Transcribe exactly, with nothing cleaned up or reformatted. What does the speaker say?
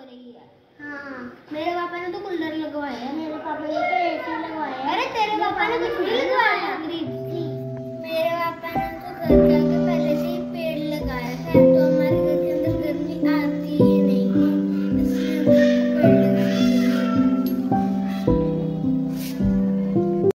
रही है। हाँ मेरे पापा ने तो कूलर लगवाया है। मेरे पापा ने तो एसी लगवाया है। अरे तेरे पापा ने कुछ नहीं लगवाया।